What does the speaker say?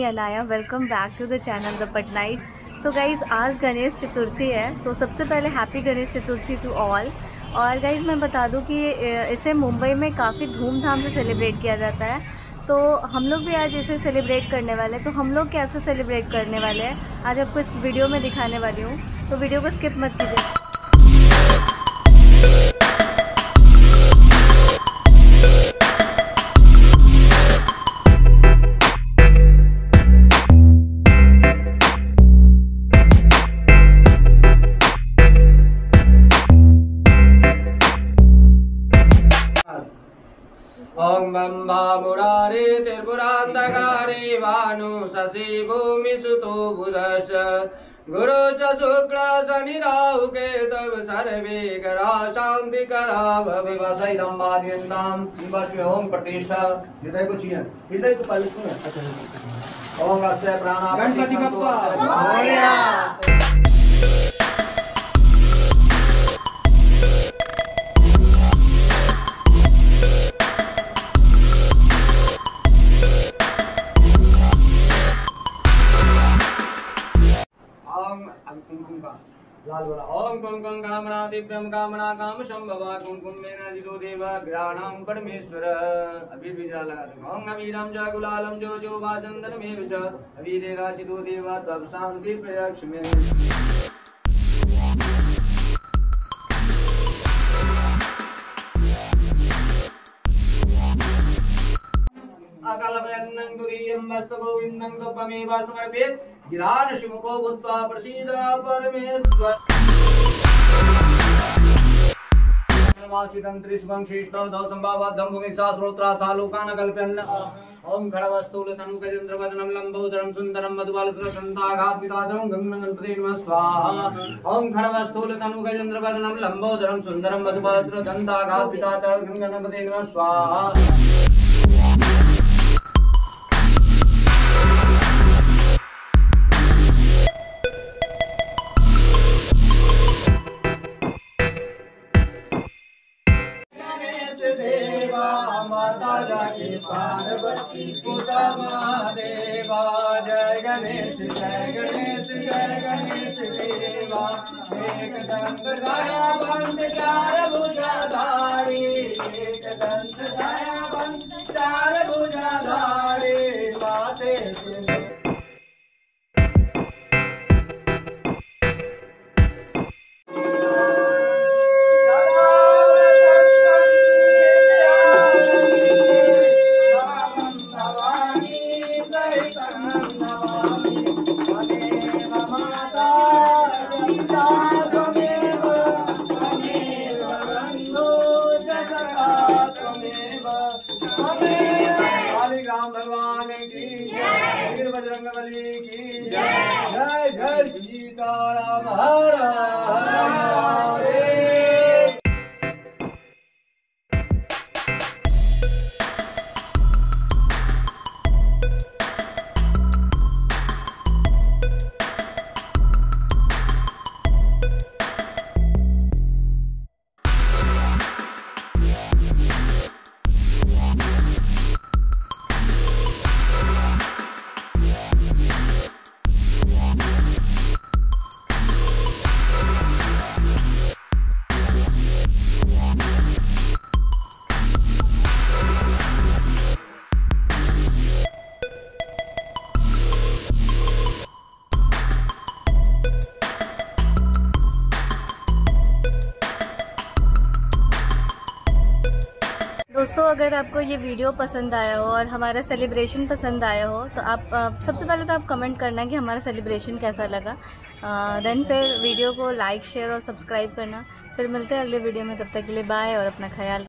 Anaya, welcome back to the channel the Patnite. So guys, आज गणेश चतुर्थी है, तो सबसे पहले happy Ganesh Chaturthi to all. और गाइज़ मैं बता दूं कि इसे मुंबई में काफ़ी धूमधाम से सेलिब्रेट किया जाता है, तो हम लोग भी आज इसे सेलिब्रेट करने वाले हैं। तो हम लोग कैसे सेलिब्रेट करने वाले हैं आज आपको इस वीडियो में दिखाने वाली हूँ, तो वीडियो को स्किप मत कीजिए। ओम ब्रह्मा मुरारे त्रिपुरांतकारे भानु शशि भूमि सुतो बुधश गुरु च शुक्ल शनि राहु केतव सर्वे करा शांति करा भविवसैदं वाद्यन्तां ओम प्रतिष्ठा हृदय को चाहिए, हृदय को पहले सुनो। ओम अस्य प्राणा गणपति बप्पा मोरया। ओम कुंकुम कामना दिव्यम कामना काम संभवा कुंकुम मेना जितो देव ग्रहणं परमेश्वर। अबीर भी जला लगा दो। ओम अबीरम च गुलालम जो वाचंदन में च अबीरे राचितो देव तब शांति प्रयक्ष में। अकलपयन्नं तुरीयं वस्तु गोविन्दं तपमेव समर्पयेत् गिरान शिमुखो भूत्वा प्रसीद परमेश्वर। वाचितं त्रिशुभं श्रेष्ठो दौ संभावाद्धं भूमि सहस्रोत्रा तालुकान कल्पयन्। ओम खड़वस्तूल तनुकजेन्द्र वदनं लंबोदरं सुंदरं मधुबालसुरचंदाघातविदातं गंगं गणपते नमः स्वाहा। ओम खड़वस्तूल तनुकजेन्द्र वदनं लंबोदरं सुंदरं मधुबालसुरचंदाघातविदातं गंगं गणपते नमः स्वाहा। पार्वती पुता महादेवा जय गणेश जय गणेश जय गणेश देवा। एक दंत दयावंत चार भुजाधारी, एक दंत दयावंत चार भुजाधारी माते भगवान की जय, बजरंगबली की जय, जय जय सीताराम हर हर महादेव। दोस्तों, अगर आपको ये वीडियो पसंद आया हो और हमारा सेलिब्रेशन पसंद आया हो तो आप सबसे पहले तो आप कमेंट करना कि हमारा सेलिब्रेशन कैसा लगा। देन फिर वीडियो को लाइक शेयर और सब्सक्राइब करना। फिर मिलते हैं अगले वीडियो में, तब तक के लिए बाय और अपना ख्याल।